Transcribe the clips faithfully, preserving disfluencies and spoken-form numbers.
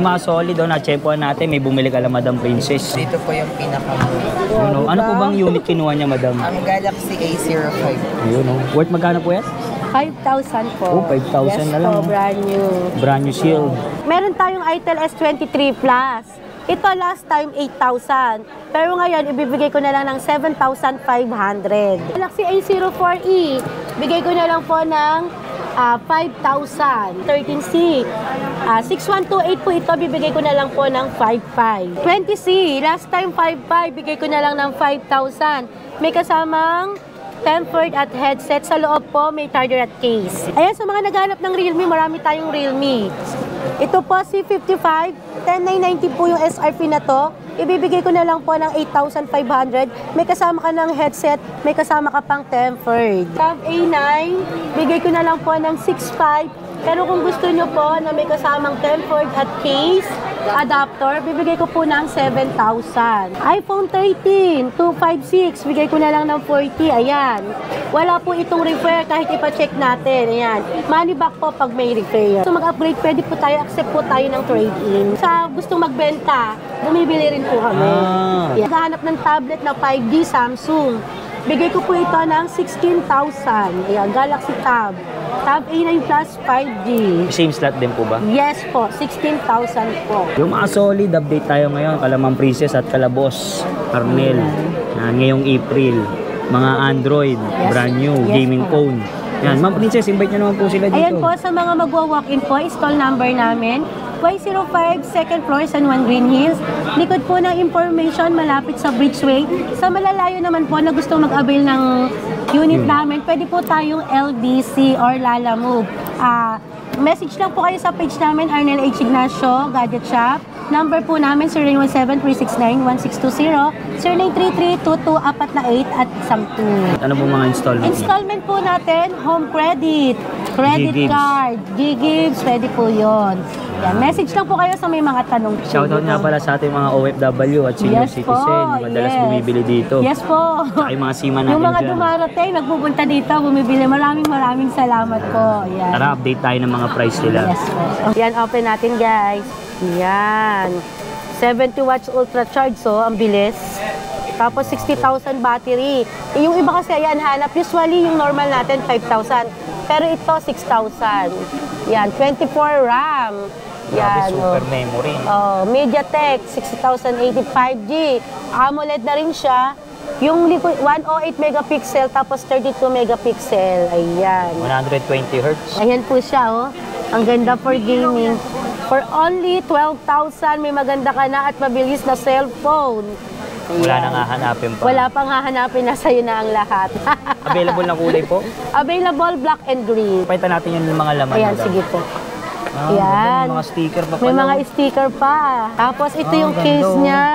Yung mga solid, oh, na-chepuan natin, may bumili ka lang, Madam Princess. Dito po yung pinaka Ano, ano po bang unit kinuha niya, Madam? Ang Galaxy A zero five. Ayun, oh. Worth magkano po yan? five thousand po. Oh, five thousand yes na lang. Po, brand new. Brand new shield. Meron tayong Itel S twenty-three Plus. Ito last time eight thousand. Pero ngayon, ibibigay ko na lang ng seven thousand five hundred. Galaxy A zero four E, bigay ko na lang po ng uh, five thousand. thirteen C, uh, six one two eight po ito, bibigay ko na lang po ng five five. twenty C, last time five five, bigay ko na lang ng five thousand. May kasamang tempered at headset. Sa loob po, may charger at case. Ayan, sa mga naghanap ng Realme, marami tayong Realme. Ito po, C fifty-five, ten thousand nine hundred ninety po yung S R P na to. Ibibigay ko na lang po ng eight thousand five hundred. May kasama ka ng headset, may kasama ka pang tempered. Tab A nine, bigay ko na lang po ng six five. Pero kung gusto nyo po na may kasamang tempered at case, adapter, bibigay ko po ng seven thousand. iPhone thirteen, two fifty-six, bigay ko na lang ng forty. Ayan. Wala po itong repair kahit ipa-check natin. Ayan. Money back po pag may repair. So mag-upgrade, pwede po tayo, accept po tayo ng trade-in. Sa gustong magbenta, bumibili rin po kami. Ah. Ayan. Naghahanap ng tablet na five G Samsung. Bigay ko po ito ng sixteen thousand. Ayan, Galaxy Tab. Tab A nine Plus five G. Same slot din po ba? Yes po, sixteen thousand po. Yung mga solid, update tayo ngayon. Kalamang Princess at Kalabos, Carnel. Yan, ngayong April. Mga Android, Yes. brand new, Yes gaming po. phone. Yan, Ma'am Princess, invite nyo naman po sila dito. Ayan po, sa mga magwa-walk-in po, stall number namin, Y zero five, second floor, San Juan Green Hills. Likod po ng information, malapit sa Bridgeway. Sa malalayo naman po na gusto mag-avail ng unit Hmm. namin, pwede po tayong L B C or Lalamove. Ah, message lang po kayo sa page namin, Arnel H. Ignacio, Gadget Shop. Number po namin, zero nine one seven, three six nine, one six two zero, zero nine three three, two two four eight at sampu. Ano po mga installment? Installment po natin, home credit, credit G-Gives. card, G-Gives, pwede po yun. Yan, message lang po kayo sa may mga tanong. Shoutout nga pala sa ating mga O F W at senior Yes po, citizen. Madalas yes. bumibili dito. Yes po. Tsaka yung mga sima natin Yung mga dyan. dumarating, nagpupunta dito, bumibili. Maraming maraming salamat po. Yan. Tara, update tayo ng mga price nila. Yes po. Yan, open natin guys. Yan. seventy watts ultra charge, so ang bilis. Tapos sixty thousand battery. Eh, yung iba kasi ayan hanap, usually yung normal natin five thousand. Pero ito six thousand. Yan, twenty-four RAM. Yan, super oh. memory. Oh, MediaTek sixty thousand eighty five G. AMOLED na rin siya. Yung liquid one oh eight megapixel tapos thirty-two megapixel. Ayan. one hundred twenty hertz. Ayan po siya, oh. Ang ganda for gaming. For only twelve thousand, may maganda ka na at mabilis na cellphone. Wala Ayan. nang hahanapin pa. Wala pang hahanapin, na sa'yo na ang lahat. Available na kulay po. Available black and green. Pakita natin yung mga laman. Ayan, madam. sige po. Ah, Ayan. May mga sticker pa pala. May mga sticker pa. Tapos ito Ah, yung ganda, case oh. niya.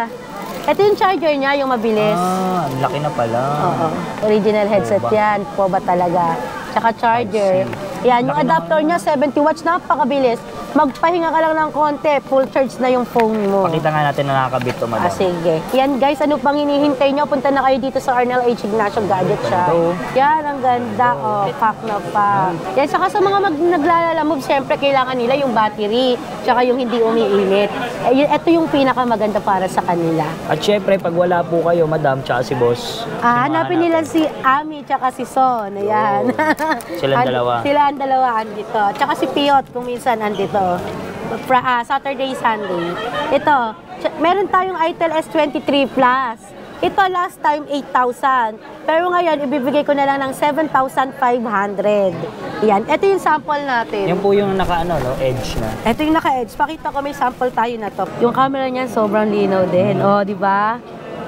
Ito yung charger niya, yung mabilis. Ah, ang laki na pala. Oo. Original headset Poba. yan. Poba talaga. Tsaka charger. Yan, yung Laki adapter niya, seventy watts, napakabilis. Magpahinga ka lang ng konti, full charge na yung phone mo. Pakita nga natin na nakakabit to, madam. Ah, sige. Yan guys, ano pang hinihintay nyo? Punta na kayo dito sa Arnel H. Ignacio Gadget Shop. Ganda. Yan, ang ganda. Oh, pack na pa. Yan, saka sa mga mag naglalalamove, siyempre kailangan nila yung battery, tsaka yung hindi umiinit. Eh, yun- ito yung pinakamaganda para sa kanila. At syempre, pag wala po kayo, madam, tsaka si boss. Ah, yung hanapin nila si Ami tsaka si Son. Ayan. Silang An- dalawa. Sila ang dalawa andito. Tsaka si Piot kung minsan andito. Fra, ah, Saturday, Sunday. Ito, ts- meron tayong Itel S twenty-three Plus. Ito last time eight thousand. Pero ngayon, ibibigay ko na lang ng seven thousand five hundred. Yan. Ito yung sample natin. Yan po yung naka-ano, no? Edge na. Ito yung naka-edge. Pakita ko, may sample tayo na to. Yung camera niya sobrang linaw din. Oh, di ba?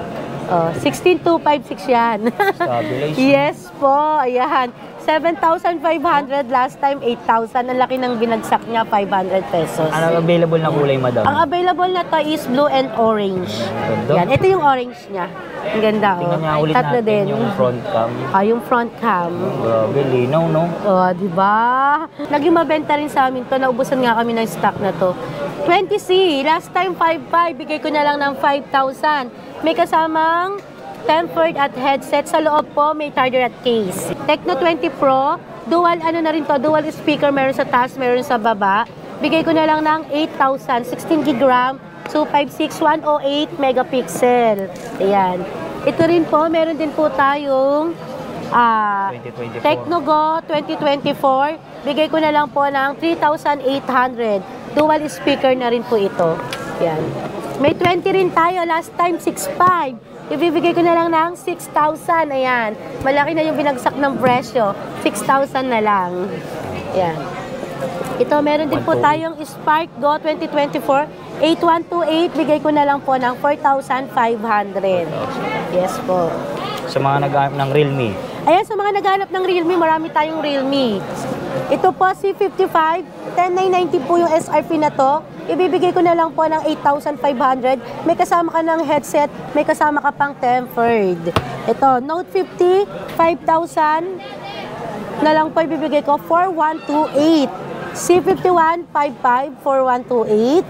Oh, sixteen two fifty-six yan. Stabilize. Yes po, ayan. seven thousand five hundred, last time eight thousand. Ang laki ng binagsak niya, five hundred pesos. Ano available na kulay, madam? Ang available na to is blue and orange. Ganda. Yan, ito yung orange niya. Ang ganda, oh. Tingnan niya ulit Tatlo natin din. yung front cam. Ah, yung front cam. Grabe, linaw, no? Oh, di ba? Naging mabenta rin sa amin to. Naubusan nga kami ng stock na to. twenty C, last time five five, bigay ko na lang ng five thousand. May kasamang tempered at headset. Sa loob po, may charger at case. Tecno twenty Pro, dual ano na rin to, dual speaker, meron sa taas, meron sa baba. bigay ko na lang ng eight thousand. sixteen gig RAM, two fifty-six, one oh eight megapixel. Ayan. Ito rin po, meron din po tayong ah, twenty twenty-four. Tecnogo twenty twenty-four. Bigay ko na lang po ng three thousand eight hundred. Dual speaker na rin po ito. Ayan. May twenty rin tayo. Last time, six five. Ibibigay ko na lang ng six thousand. Ayan. Malaki na yung binagsak ng presyo. six thousand na lang. Ayan. Ito, meron din po tayong Spark Go twenty twenty-four. eight one two eight. Bigay ko na lang po ng four thousand five hundred. Yes po. Sa mga nag-aarap ng Realme. Ayan, sa mga naghanap ng Realme, marami tayong Realme. Ito po, C fifty-five. ten thousand nine hundred ninety po yung S R P na to. Ibibigay ko na lang po ng eight thousand five hundred. May kasama ka ng headset, may kasama ka pang tempered. Ito, Note fifty, five thousand na lang po ibibigay ko, four one two eight. C fifty-one, five five, four one two eight.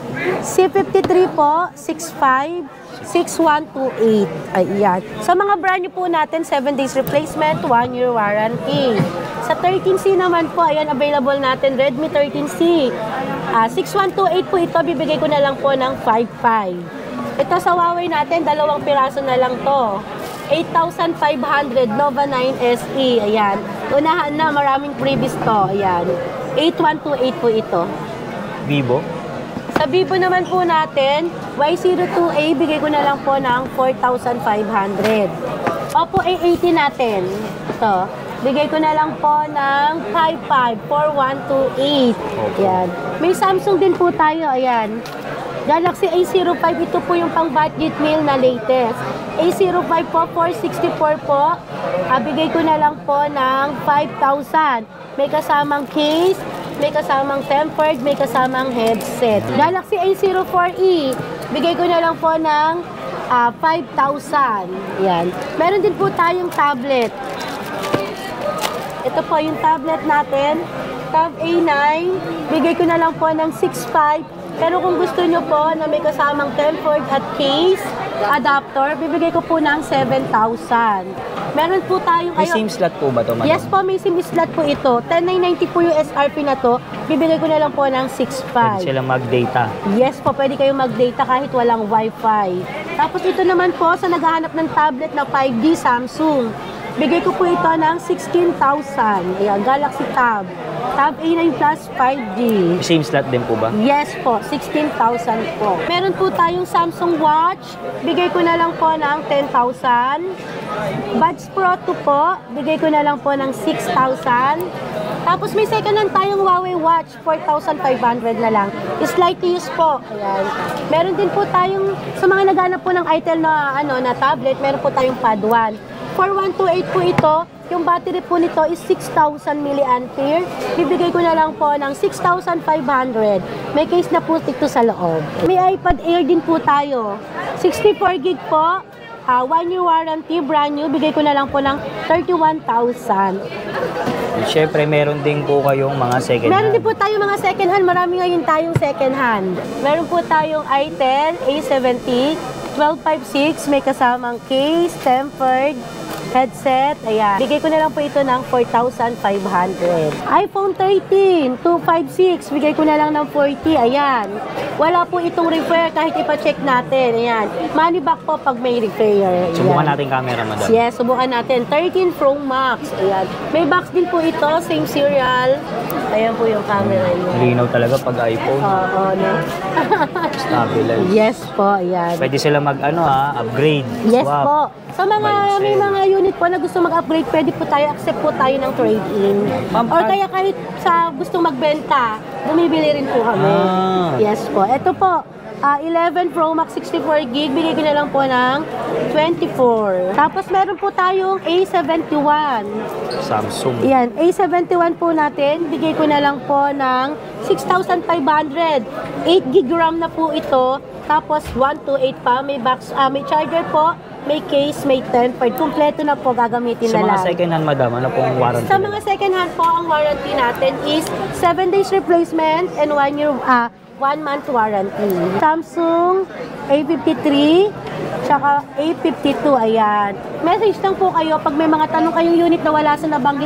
C fifty-three po, six five, six one two eight. Ayan. Sa mga brand new po natin, seven days replacement, one year warranty. Sa thirteen C naman po, ayan, available natin, Redmi thirteen C. Uh, six one two eight po ito, bibigay ko na lang po ng five five. Ito sa Huawei natin, dalawang piraso na lang to. eight thousand five hundred, Nova nine S E. Ayan. Unahan na, maraming previous to. Ayan. eight one two eight po ito. Vivo. Sa Vivo naman po natin, Y zero two A, bigay ko na lang po ng four thousand five hundred. Oppo A eighty natin. Ito. Bigay ko na lang po ng five five, four one two eight. Ayan. May Samsung din po tayo. Ayan. Galaxy A zero five, ito po yung pang budget meal na latest. A zero five po, four sixty-four po. Ah, bigay ko na lang po ng five thousand. May kasamang case, may kasamang tempered, may kasamang headset. Galaxy A zero four E, bigay ko na lang po ng ah, five thousand. Yan. Meron din po tayong tablet. Ito po yung tablet natin. Tab A nine, bigay ko na lang po ng six five. Pero kung gusto nyo po na may kasamang tempered at case, adapter, bibigay ko po ng seven thousand. Meron po tayong... May SIM slot po ba ito, madam? Yes po, may SIM slot po ito. ten thousand nine hundred ninety po yung S R P na to. Bibigay ko na lang po ng six five. Pwede sila mag-data. Yes po, pwede kayong mag-data kahit walang Wi-Fi. Tapos ito naman po, sa naghahanap ng tablet na five G Samsung. Bigay ko po ito ng sixteen thousand. Ayan, Galaxy Tab. Tab A nine Plus five G. SIM slot din po ba? Yes po, sixteen thousand po. Meron po tayong Samsung Watch. Bigay ko na lang po ng ten thousand. Buds Pro two po. Bigay ko na lang po ng six thousand. Tapos may second hand tayong Huawei Watch, four thousand five hundred na lang. Slight use po. Ayan. Meron din po tayong, sa mga naghanap po ng Itel na, ano, na tablet, meron po tayong Pad one. four one two eight po ito. Yung battery po nito is six thousand milliampere. Bibigay ko na lang po ng six thousand five hundred. May case na po ito sa loob. May iPad Air din po tayo. sixty-four gig po. Uh, one year warranty, brand new. Bigay ko na lang po ng thirty-one thousand. Siyempre, meron din po kayong mga second Meron hand. din po tayong mga second hand. Marami ngayon tayong second hand. Meron po tayong Itel A seventy, twelve fifty-six. May kasamang case, tempered, headset. Ayan. Bigay ko na lang po ito ng four thousand five hundred. iPhone thirteen, two fifty-six. Bigay ko na lang ng forty. Ayan. Wala po itong repair kahit ipa-check natin. Ayan. Money back po pag may repair. Ayan. Subukan natin camera, madam. Yes, subukan natin. thirteen Pro Max. Ayan. May box din po ito. Same serial. Ayan po yung camera niya. Linaw talaga pag iPhone. Oo, no? Stabilize. Yes po. Ayan. Pwede sila mag, ano ha, upgrade. Yes swap. po. Sa mga, Buy and may sell. mga unit po na gusto mag-upgrade, pwede po tayo, accept po tayo ng trade-in. Ma'am, Or ah- kaya kahit sa gustong magbenta, bumibili rin po kami. Ah. Yes po. Ito po, ah, eleven Pro Max sixty-four gig, bigay ko na lang po ng twenty-four. Tapos meron po tayong A seventy-one. Samsung. Yan, A seventy-one po natin, bigay ko na lang po ng six thousand five hundred. eight gig RAM na po ito. Tapos one two eight pa, may box, ah, may charger po, may case, may tempered. Kumpleto na po, gagamitin Sa na mga lang. second hand, madam, ano pong warranty? Sa mga second hand po, ang warranty natin is seven days replacement and one year, ah, one month warranty. Samsung A fifty-three, tsaka A fifty-two, ayan. Message lang po kayo, pag may mga tanong kayong unit na wala sa nabanggit ko,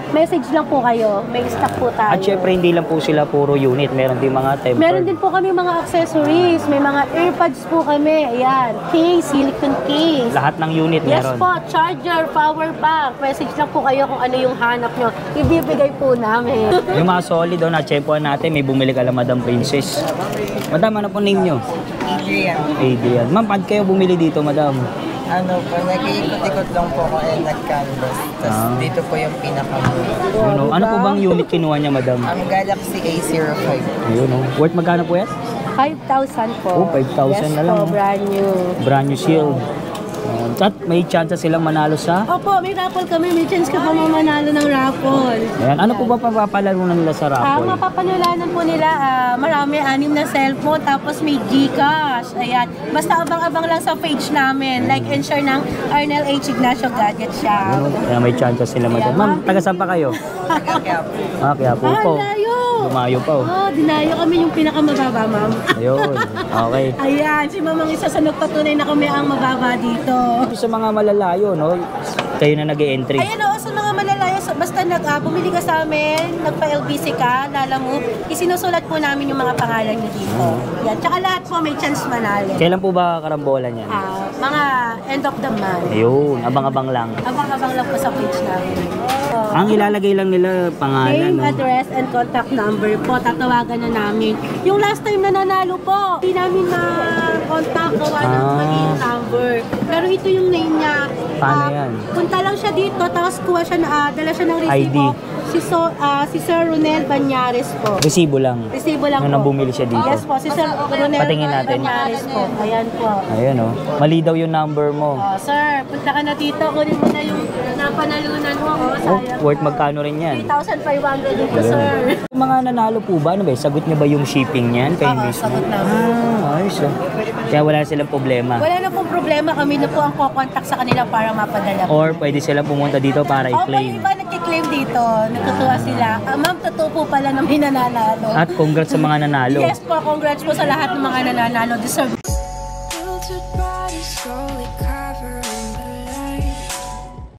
message lang po kayo. May stock po tayo. At syempre, hindi lang po sila puro unit. Meron din mga tempered. Meron din po kami mga accessories. May mga earpods po kami. Ayan. Case, silicone case. Lahat ng unit Yes meron. po, charger, power bank. Message lang po kayo kung ano yung hanap nyo. Ibibigay po namin. Yung mga solid, oh, na-checkuan natin. May bumili ka lang, Madam Princess. Madam, ano po name nyo? Adrian. Adrian. Ma'am, paano kayo bumili dito, Madam? Ano po, nag-iikot-ikot lang po ako and nag-canvas. Tapos Ah. dito po yung pinakamura. Yun, oh. Ano po bang unit kinuha niya, Madam? Ang Galaxy A zero five. Ayun, oh. Worth magkano po yan? five thousand po. Oh, five thousand yes na lang, po, oh. brand new. Brand new shield. Ayan. At may chance silang manalo sa... Opo, may raffle kami. May chance ka pa mamanalo ng raffle. Ayan. Ano po ba papapalaro na nila sa Ah, raffle? mapapanulanan po nila, ah, marami, anim na cellphone, tapos may Gcash. Ayan. Basta abang-abang lang sa page namin. Like and share ng Arnel H. Ignacio Gadget Shop. Ano? Kaya may chance sila, Madam. Ma'am, taga saan pa kayo? Kaya po. Ah, kaya po Ah, po. layo! Lumayo pa, oh. Oh, dinayo kami yung pinakamababa, ma'am. Ayun. Okay. Ayan, si mamang isa sa nagpatunay na kami ang mababa dito. Sa mga malalayo, no? Kayo na nag-e-entry. Ayan o, sa mga malalayo, so basta nag, uh, bumili ka sa amin, nagpa-L B C ka, lala mo, isinusulat po namin yung mga pangalan niyo dito. Yan, tsaka lahat po may chance manalo. Kailan po ba karambola niyan? Ah, mga end of the month. Ayun, abang-abang lang. Abang-abang lang po sa page namin. So, Ang ilalagay lang nila pangalan, name, no? address, and contact number po, tatawagan na namin. Yung last time na nanalo po, hindi namin na contact, gawa ng Ah. mali yung number. Pero ito yung name niya. Paano Ah, yan? Punta lang siya dito, tapos kuha siya, na, ah, dala siya ng resibo. I D. Si, so, ah, si Sir Ronel Banyares po. Resibo lang. Resibo lang Nung po. bumili siya dito. Yes po, si Sir Ronel Patingin natin. Banyares po. Ayan po. Ayun, oh. Mali daw yung number mo. Oh, sir, punta ka na dito, kunin mo na yung napanalunan mo. Oh, Oh, sayang. worth magkano rin yan? three thousand five hundred dito, sir. Yung mga nanalo po ba? Ano ba? Sagot niyo ba yung shipping niyan? Kayo Oo, mismo? sagot namin. Ah, ayos, oh. Kaya wala silang problema. Wala na pong problema, kami na po ang kukontak sa kanila para mapadala. Or pwede silang pumunta dito para Opo, yung i-claim. iba nagkiklaim dito. Natutuwa sila. Ah, ma'am, totoo po pala na may nananalo. At congrats sa mga nanalo. Yes po, congrats po sa lahat ng mga nananalo. Deserve Filtered bodies slowly cut